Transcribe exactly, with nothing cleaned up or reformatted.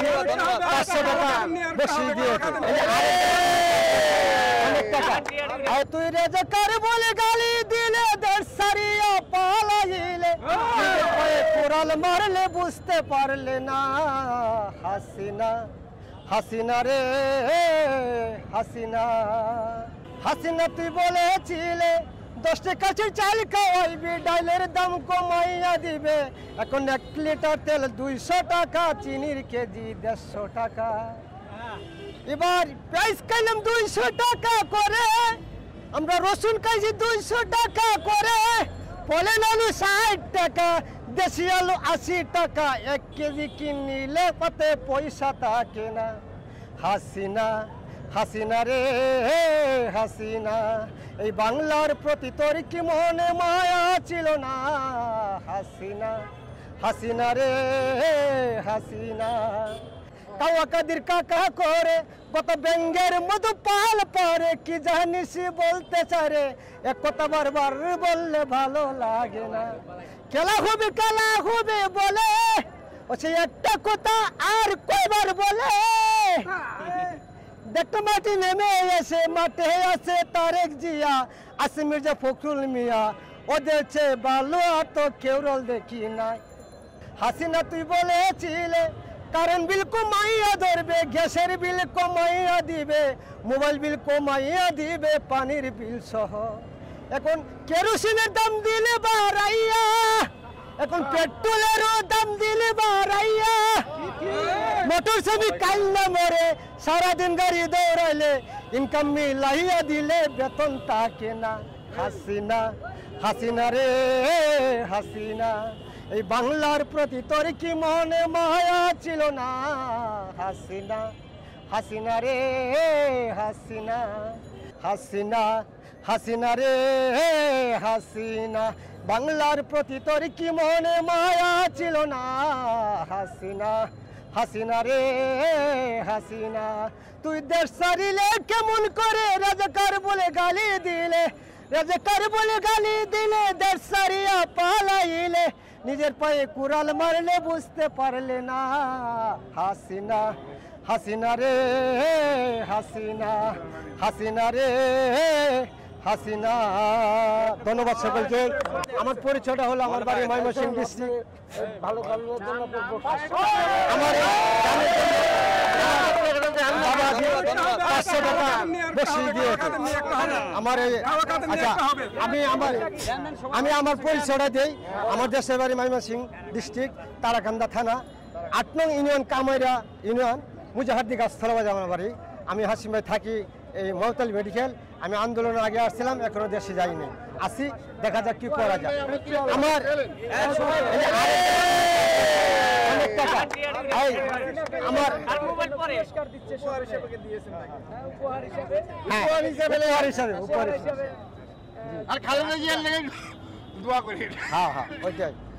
বেশি পাঁচশো টাকা বেশি দিয়েছে অনেক টাকা। আর তুই রেজাকার বলে গালি দিলে দেড় সারিয়া পালাইলে কোরাল মারলে বুঝতে পারলে না হাসিনা হাসিনা রে হাসিনা হাসিনা তুই বলেছিলে দশ টাকা চাল খাওয়াইবি ডাইলের দাম কমাইয়া দিবে এখন এক লিটার তেল দুইশো টাকা চিনির কেজি দেড়শো টাকা এবার পেঁয়াজ খাইলাম দুইশো টাকা করে আমরা রসুন খাইছি দুইশো টাকা করে পলেন আলু ষাট টাকা দেশি আলু আশি টাকা এক কেজি কিনিলে পাতে পয়সা থাকে না হাসিনা হাসিনা রে হাসিনা এই বাংলার প্রতি তোর কি মনে মায়া ছিল না হাসিনা হাসিনা রে হাসিনা কাওয়া কাদির কাকা করে কত ব্যঙ্গের মতো পাল পারে কি জানিস বলতে চারে এক কথা বারবার বললে ভালো লাগে না খেলা হবে খেলা হবে বলে ও সে একটা কথা আর কয়বার বলে দেখতো মাটি নেমে এসে মাঠে আছে তারেক জিয়া আছে মির্জা ফখরুল মিয়া ওদের চেয়ে ভালো আর তো কেউ রোল দেখি নাই হাসিনা তুই বলেছিলে কারেন্ট বিল কমাইয়া ধরবে গ্যাসের বিল কমাইয়া দিবে মোবাইল বিল কমাইয়া দিবে পানির বিল সহ এখন কেরোসিনের দাম দিলে বাড়াইয়া এখন পেট্রোলেরও দাম দিলে বাড়াইয়া মোটর ছবি কান্না মরে সারাদিন গাড়ি দৌড়াইলে ইনকাম মিলাইয়া দিলে বেতন থাকে না হাসিনা হাসিনা রে হাসিনা এই বাংলার প্রতি তোর কি মনে মায়া ছিল না হাসিনা হাসিনা রে হাসিনা হাসিনা হাসিনা রে হাসিনা বাংলার প্রতি তোর কি মনে মায়া ছিল না হাসিনা হাসিনা রে হাসিনা তুই দেশ সারিলে কেমন করে রাজাকার বলে গালি দিলে রাজাকার বলে গালি দিলে দেশ সারিয়া পালাইলে নিজের পায়ে কুড়াল মারলে বুঝতে পারলে না হাসিনা হাসিনা রে হাসিনা হাসিনা রে হাসিনা ধন্যবাদ সকলকে আমার পরিচয়টা হলো আমার বাড়ি ময়মনসিংহ ডিস্ট্রিক্ট ভালো আমার পাঁচশো টাকা বেশি দিয়েছে আমার আচ্ছা আমি আমার আমি আমার পরিচয়টা দিই আমার দেশের বাড়ি ময়মনসিংহ ডিস্ট্রিক্ট তারাকান্দা থানা আট নং ইউনিয়ন কামাইরা ইউনিয়ন মুজাহাদ্দি গাছতলা আমার বাড়ি আমি হাসিম ভাই থাকি এই মহতালি মেডিকেল আমি আন্দোলনের আগে আসছিলাম এখনো দেশে যাইনি আসি দেখা যাক কি করা যায় আমার অনেক টাকা আমার উপহার হিসাবে উপহার হিসাবে আর খালেদা জিয়ার লেগে দোয়া করি হ্যাঁ হ্যাঁ ওইটাই